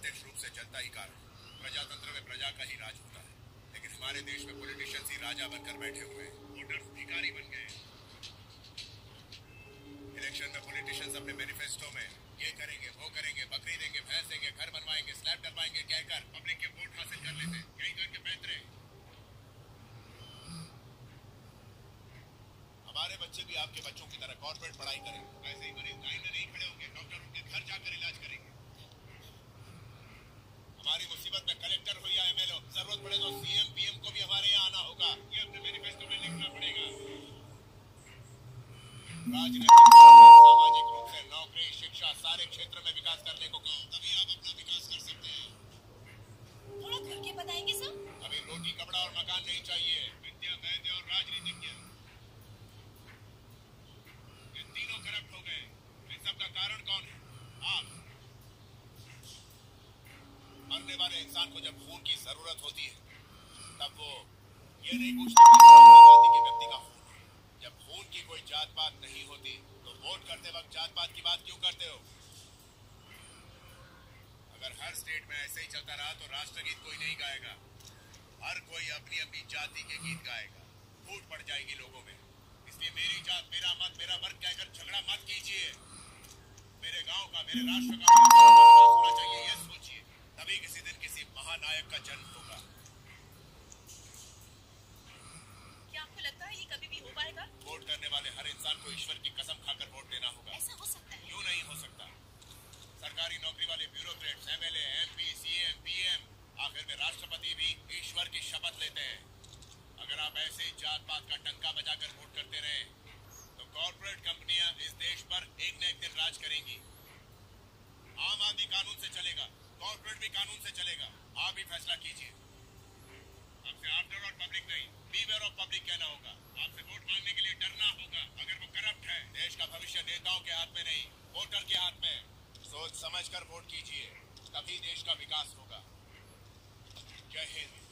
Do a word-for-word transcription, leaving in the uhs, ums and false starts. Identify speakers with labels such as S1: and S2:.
S1: प्रत्यक्ष रूप से जनता ही कारण। प्रजातंत्र में प्रजा का ही राज होता है, लेकिन हमारे देश में पॉलिटिशियंस ही राजा बनकर बैठे हुए हैं, वोटर्स भिखारी बन गए। इलेक्शन में पॉलिटिशियंस अपने मैनिफेस्टो में ये करेंगे, वो करेंगे, बकरी देंगे, भैंस देंगे, घर बनवाएंगे, स्लैब डलवाएंगे कहकर पब्लिक के वोट हासिल कर लेते हैं। यही तो इनके पैतरे। हमारे बच्चे भी आपके बच्चों की तरह कॉर्पोरेट पढ़ाई करें, ऐसे ही मरीज लाइन में नहीं खड़े होंगे, डॉक्टर उनके घर जाकर इलाज करेंगे। हमारी मुसीबत में कलेक्टर हो या एमएलए, जरूरत पड़े तो सीएम पीएम को भी हमारे यहाँ आना होगा। ये अपने मैनिफेस्टो में लिखना पड़ेगा। राजनीतिक, सामाजिक रूप से नौकरी, शिक्षा, सारे क्षेत्र में विकास करने को कहो, तभी आप अपना विकास कर सकते हैं।
S2: थोड़ा खुल के बताएंगे सर?
S1: अभी रोटी, कपड़ा और मकान नहीं चाहिए, विद्या, वैद्य और राजनीतिज्ञ। ये तीनों करप्ट हो गए। इन सब का कारण कौन है? आप। मरने वाले इंसान को जब खून की जरूरत होती है, तब वो ये नहीं पूछता कि कौन सी जाति के व्यक्ति का खून है। जब खून की कोई जात पात नहीं होती, तो वोट करते वक्त जात पात की बात क्यों करते हो? अगर हर स्टेट में ऐसे ही चलता रहा तो राष्ट्रगीत कोई नहीं गाएगा। हर कोई अपनी अपनी जाति के गीत गाएगा। फूट पड़ जाएगी लोगों में। इसलिए मेरी जात, मेरा मत, मेरा वर्ग कहकर झगड़ा मत कीजिए। मेरे गांव का, मेरे राष्ट्र का विकास होना चाहिए, ये सोचिए। तभी किसी दिन किसी महानायक का जन्म होगा।
S2: क्या आपको लगता है ये कभी भी हो पाएगा?
S1: वोट करने वाले हर इंसान को ईश्वर की कसम खाकर वोट देना होगा।
S2: ऐसा हो सकता है?
S1: क्यों नहीं हो सकता? सरकारी नौकरी वाले bureaucrats, MLA, MP, CM, PM, आखिर में राष्ट्रपति भी ईश्वर की शपथ लेते हैं। अगर आप ऐसे ही जात पात का टंका बजाकर वोट करते रहे, तो कॉर्पोरेट कंपनियां इस देश पर एक न एक दिन राज करेंगी। आम आदमी कानून से चलेगा, कॉर्पोरेट भी कानून से चलेगा। आप ही फैसला कीजिए। आपसे आफ्टर ऑल पब्लिक नहीं, बीवेयर ऑफ पब्लिक कहना होगा। आपसे वोट मांगने के लिए डरना होगा। अगर वो करप्ट है, देश का भविष्य नेताओं के हाथ में नहीं, वोटर के हाथ में। सोच समझकर वोट कीजिए, तभी देश का विकास होगा। जय हिंद।